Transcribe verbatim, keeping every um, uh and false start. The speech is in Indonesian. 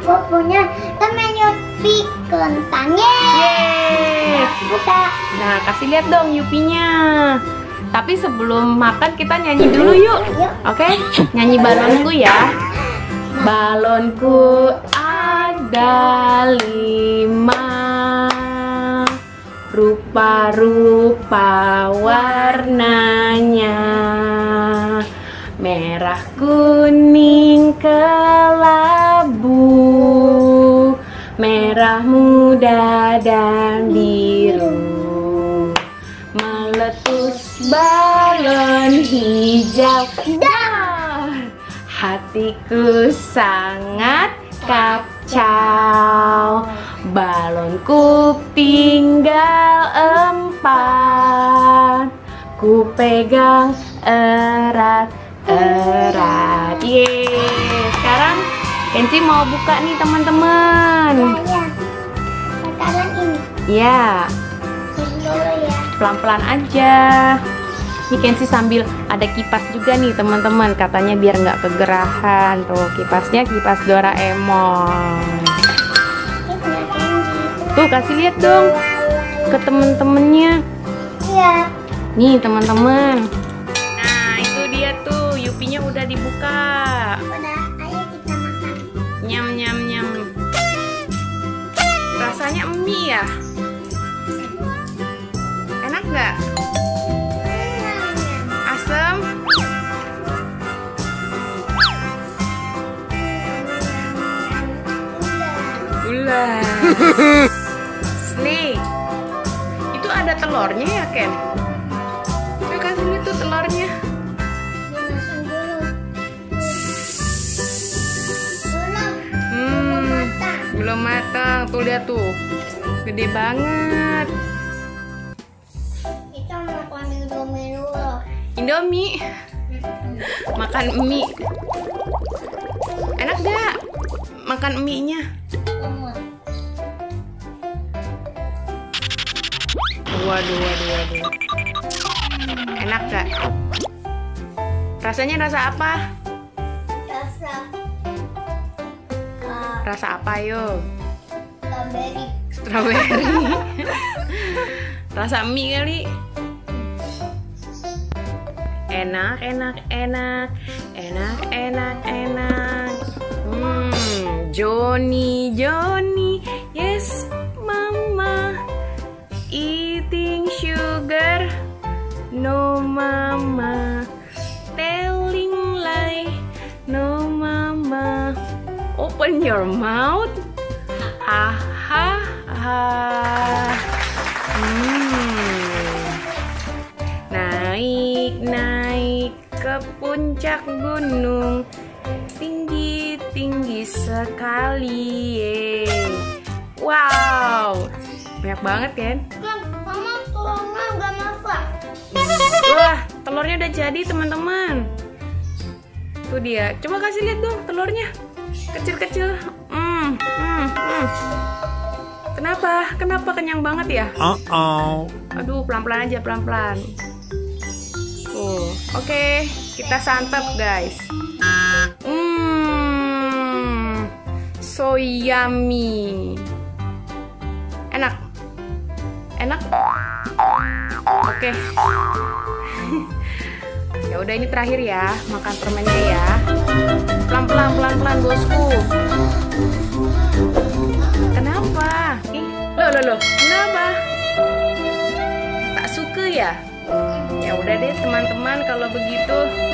aku punya teman Yupi kentangnya. Yeay. Buka. Nah, kasih lihat dong Yupinya. Tapi sebelum makan kita nyanyi dulu yuk. Yuk. Oke, nyanyi balonku ya. Balonku ada lima, rupa-rupa warnanya, merah, kuning, kelabu, merah muda dan biru. Meletus balon hijau, dar, hatiku sangat kacau. Balonku tinggal empat, ku pegang erat-erat. Yeay. Sekarang Kenzi mau buka nih teman-teman. Ya, ya. Sekarang ini. Ya. Dulu ya. Pelan-pelan aja. Ini Kenzi sambil ada kipas juga nih teman-teman, katanya biar nggak kegerahan. Tuh kipasnya kipas Doraemon. Tuh kasih lihat dong ke temen-temennya. Iya. Nih teman-teman. Nah itu dia tuh Yupinya udah dibuka. Udah, ayo kita makan. Nyam nyam nyam. Rasanya mie ya? Enak nggak? Asam? Gula. Snake. Itu ada telurnya ya Ken? Saya kasih itu telurnya. Dimasak dulu. Belum. Hmm, Matang. belum matang. Tuh lihat tuh, gede banget. Kita makan Indomie dulu. Indomie. Makan mie. Enak gak makan mie-nya? Waduh, waduh, waduh. Enak gak? Rasanya rasa apa? Rasa uh, Rasa apa yuk? strawberry. Strawberry. Rasa mie kali. Enak, enak, enak. Enak, enak, enak. Hmm, Johnny, Johnny. Yes, mama. Eating sugar. No, mama. Telling lie. No, mama. Open your mouth. Ha, ha, ha. Hmm. Naik, naik ke puncak gunung, tinggi, tinggi sekali. Yeay. Wow, banyak banget kan? Kan, mama telurnya udah masak. Wah, telurnya udah jadi teman-teman. Tuh dia, coba kasih lihat dong telurnya, kecil-kecil. Hmm, hmm, hmm. Kenapa? Kenapa kenyang banget ya? Uh-oh. Aduh, pelan-pelan aja, pelan-pelan. Tuh, oke, kita santap guys. Hmm, so yummy. Enak, enak. Oke. Ya udah, ini terakhir ya, makan permennya ya. Pelan-pelan, pelan-pelan bosku. Kenapa? Ih, loh, loh, loh. Kenapa? Tak suka ya? Ya udah deh teman-teman, kalau begitu